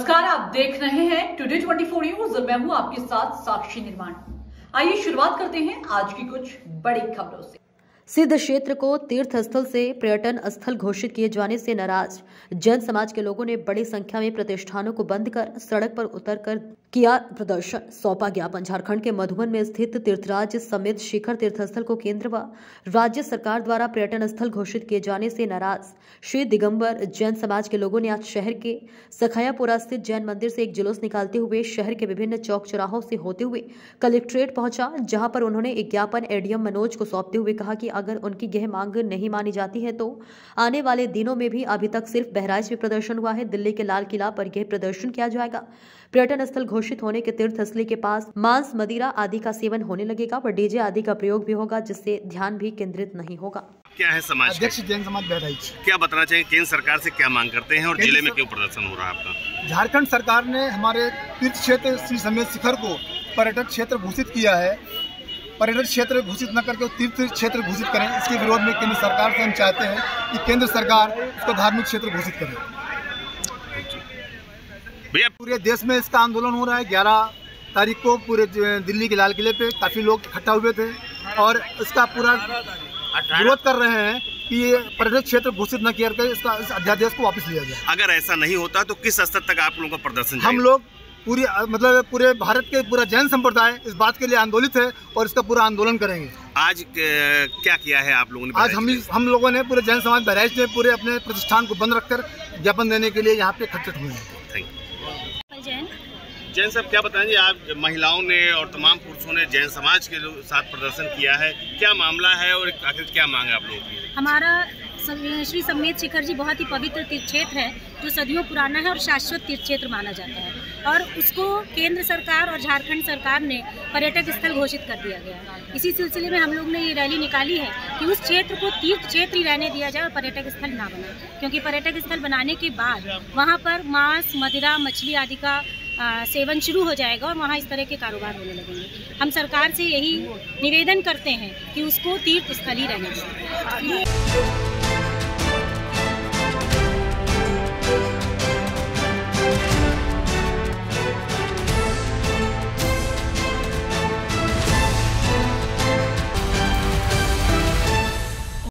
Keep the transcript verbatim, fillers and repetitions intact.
नमस्कार, आप देख रहे हैं टुडे चौबीस न्यूज। मैं हूं आपके साथ साक्षी निर्माण। आइए शुरुआत करते हैं आज की कुछ बड़ी खबरों से। सिद्ध क्षेत्र को तीर्थ स्थल से पर्यटन स्थल घोषित किए जाने से नाराज जैन समाज के लोगों ने बड़ी संख्या में प्रतिष्ठानों को बंद कर सड़क पर उतरकर किया प्रदर्शन। सौंपा ज्ञापन। झारखंड के मधुबन में स्थित तीर्थराज समेत शिखर तीर्थस्थल को केंद्र व राज्य सरकार द्वारा पर्यटन स्थल घोषित किए जाने से नाराज श्री दिगंबर जैन समाज के लोगों ने आज शहर के सखायापुरा स्थित जैन मंदिर से एक जुलूस निकालते हुए शहर के विभिन्न चौक चौराहों से होते हुए कलेक्ट्रेट पहुंचा, जहां पर उन्होंने एक ज्ञापन एडीएम मनोज को सौंपते हुए कहा कि अगर उनकी यह मांग नहीं मानी जाती है तो आने वाले दिनों में भी अभी तक सिर्फ बहराइच में प्रदर्शन हुआ है, दिल्ली के लाल किला पर यह प्रदर्शन किया जाएगा। पर्यटन स्थल घोषित होने के तीर्थ स्थली के पास मांस, मदिरा आदि का सेवन होने लगेगा व डीजे आदि का प्रयोग भी होगा, जिससे ध्यान भी केंद्रित नहीं होगा। क्या है समाज अध्यक्ष जैन समाज बहराइच, क्या बताना चाहिए, केंद्र सरकार से क्या मांग करते हैं और जिले में क्यों प्रदर्शन हो रहा है आपका? झारखंड सरकार ने हमारे तीर्थ क्षेत्र श्री समेत शिखर को पर्यटक क्षेत्र घोषित किया है। पर्यटन क्षेत्र घोषित न करके तीर्थ क्षेत्र घोषित करें, इसके विरोध में केंद्र सरकार से हम चाहते हैं कि केंद्र सरकार इसको धार्मिक क्षेत्र घोषित करे। भैया पूरे देश में इसका आंदोलन हो रहा है। ग्यारह तारीख को पूरे दिल्ली के लाल किले पे काफ़ी लोग इकट्ठा हुए थे और इसका पूरा विरोध कर रहे हैं कि ये पर्यटन क्षेत्र घोषित न किया करके इसका इस अध्यादेश को वापस लिया जाए। अगर ऐसा नहीं होता तो किस स्तर तक आप लोगों का प्रदर्शन? हम लोग पूरी मतलब पूरे भारत के पूरा जैन संप्रदाय इस बात के लिए आंदोलित है और इसका पूरा आंदोलन करेंगे। आज क्या किया है आप लोगों ने? आज हम हम लोगों ने पूरे जैन समाज बहराइच ने पूरे अपने प्रतिष्ठान को बंद रखकर ज्ञापन देने के लिए यहाँ पे इकट्ठित हुए हैं। Thank you. जैन साहब, क्या बताएंगे, आप महिलाओं ने और तमाम पुरुषों ने जैन समाज के साथ प्रदर्शन किया है, क्या मामला है और आखिर क्या मांग है आप लोगों की? हमारा श्री समेत शिखर जी बहुत ही पवित्र तीर्थ क्षेत्र है जो सदियों पुराना है और शाश्वत तीर्थ क्षेत्र माना जाता है, और उसको केंद्र सरकार और झारखंड सरकार ने पर्यटक स्थल घोषित कर दिया गया है। इसी सिलसिले में हम लोग ने ये रैली निकाली है कि उस क्षेत्र को तीर्थ क्षेत्र ही रहने दिया जाए और पर्यटक स्थल ना बने, क्योंकि पर्यटक स्थल बनाने के बाद वहाँ पर मांस, मदिरा, मछली आदि का आ, सेवन शुरू हो जाएगा और वहाँ इस तरह के कारोबार होने लगेंगे। हम सरकार से यही निवेदन करते हैं कि उसको तीर्थ स्थल ही रहने दें।